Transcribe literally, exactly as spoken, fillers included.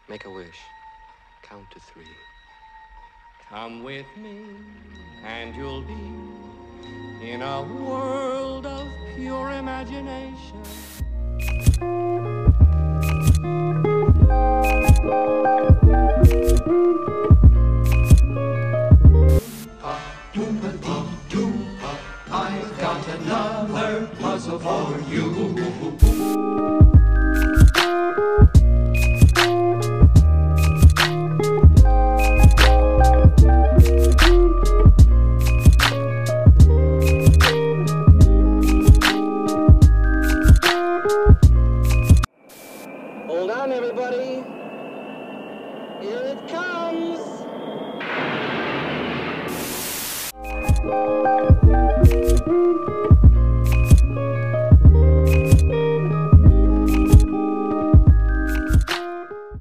Make a wish. Count to three. Come with me, and you'll be in a world of pure imagination. I've got another puzzle for you. Hold on, everybody. Here it comes.